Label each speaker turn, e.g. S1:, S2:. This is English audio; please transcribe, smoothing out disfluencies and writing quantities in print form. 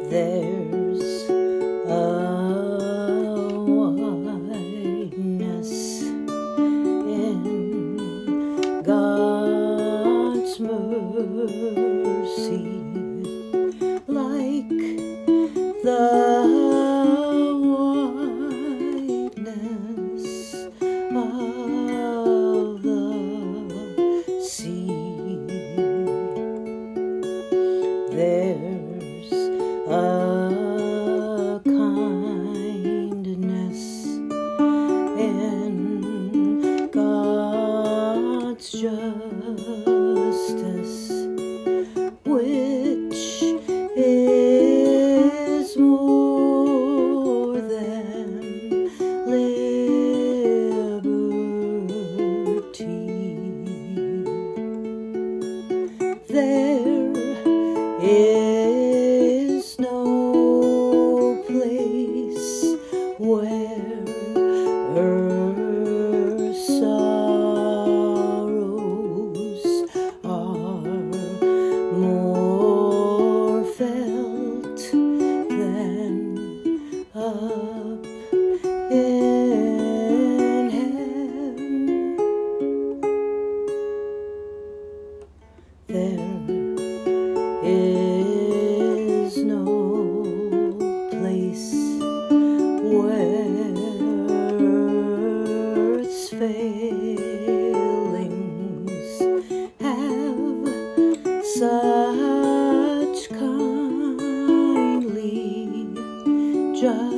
S1: There's a wideness in God's mercy, like the wideness of the sea. There's a kindness in God's justice, which is more than liberty. There is no place where earth's sorrows are more felt than up in heaven. There is no place where earth's failings have such kindly justice.